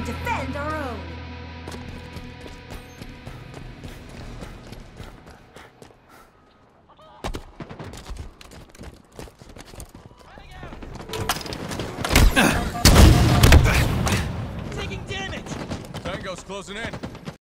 and defend our own. Taking damage! Tango's closing in.